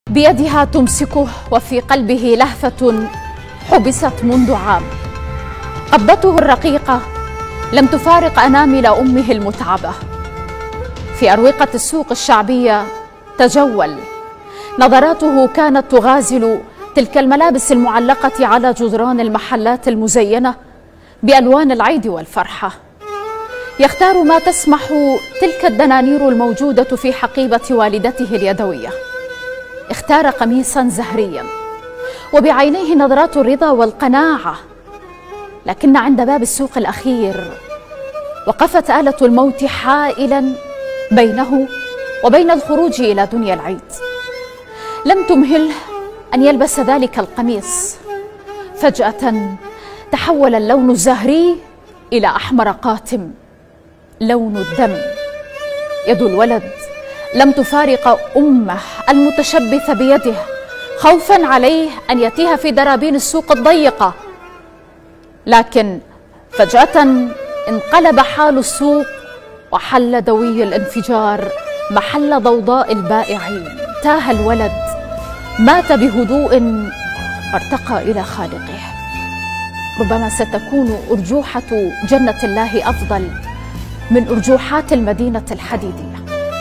بيدها تمسكه وفي قلبه لهفة حبست منذ عام. قبضته الرقيقة لم تفارق أنامل أمه المتعبة. في أروقة السوق الشعبية تجول، نظراته كانت تغازل تلك الملابس المعلقة على جدران المحلات المزينة بألوان العيد والفرحة. يختار ما تسمح تلك الدنانير الموجودة في حقيبة والدته اليدوية. اختار قميصا زهريا وبعينيه نظرات الرضا والقناعة، لكن عند باب السوق الأخير وقفت آلة الموت حائلا بينه وبين الخروج إلى دنيا العيد. لم تمهله أن يلبس ذلك القميص. فجأة تحول اللون الزهري إلى أحمر قاتم، لون الدم. يد الولد لم تفارق أمه المتشبثة بيده خوفا عليه أن يتيه في درابين السوق الضيقة، لكن فجأة انقلب حال السوق وحل دوي الانفجار محل ضوضاء البائعين. تاه الولد، مات بهدوء وارتقى إلى خالقه. ربما ستكون أرجوحة جنة الله أفضل من أرجوحات المدينة الحديدية.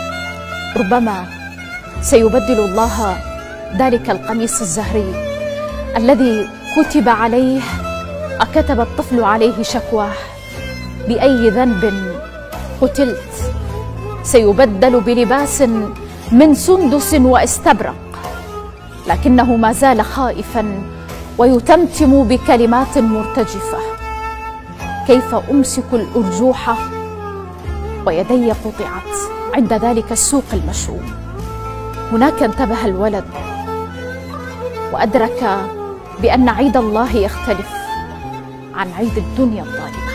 ربما سيبدل الله ذلك القميص الزهري الذي كتب عليه وكتب الطفل عليه شكواه: بأي ذنب قتلت؟ سيبدل بلباس من سندس واستبرق، لكنه ما زال خائفا ويتمتم بكلمات مرتجفة: كيف أمسك الأرجوحة ويدي قطعت عند ذلك السوق المشؤوم؟ هناك انتبه الولد وأدرك بأن عيد الله يختلف عن عيد الدنيا الظالمة.